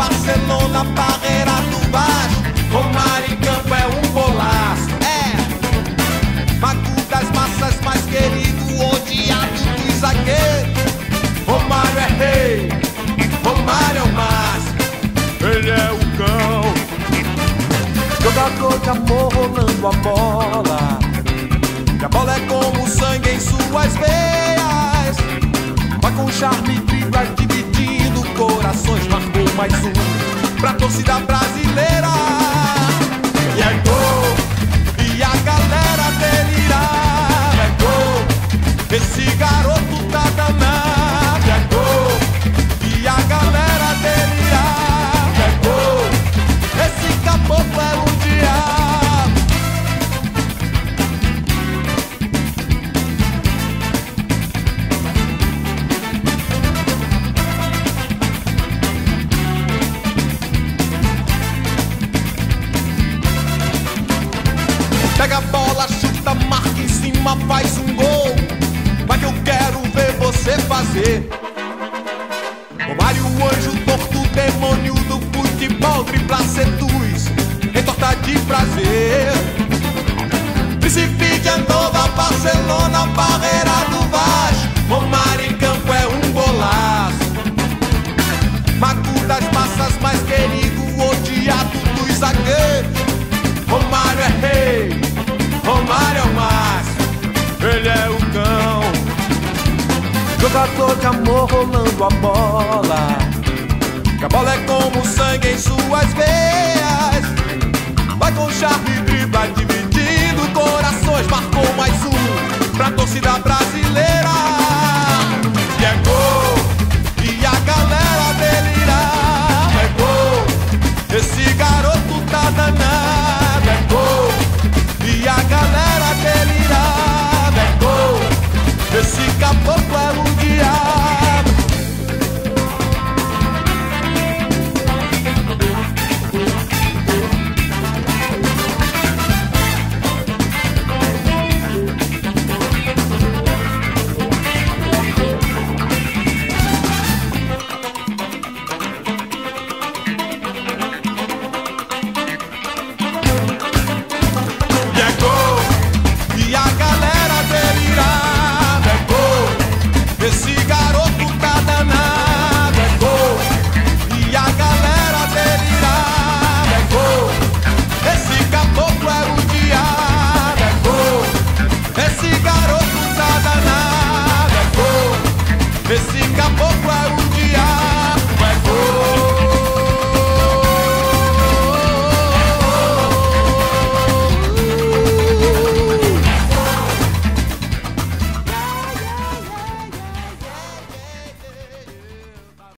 Barcelona, Parreira do Vasco. Romário em campo é um golaço. Mago das massas, mais querido, odiado dos zagueiros. Romário é rei, Romário é o máximo, ele é o cão. Jogador de amor rolando a bola, e a bola é como sangue em suas veias. Vai com charme, dribla, dividindo corações. Marcou mais um pra torcida brasileira. E é gol, e a galera delirar. É gol, esse garoto tá danado. É gol, e a galera delirar. É gol, esse caboclo é um diabo. Pega a bola, chuta, marca em cima, faz um gol. Vai que eu quero ver você fazer. Romário, o anjo torto, demônio do futebol. Dribla, seduz, entorta de prazer. Príncipe de Andorra, Barcelona, Parreira do Vasco. Romário em campo é um golaço. Mago das massas, mais querido, odiado dos zagueiros. Romário é rei, Romário é o máximo, ele é o cão. Jogador de amor rolando a bola, que a bola é como sangue em suas veias. Vai com charme, dribla, dividindo corações. Marcou mais um pra torcida brasileira.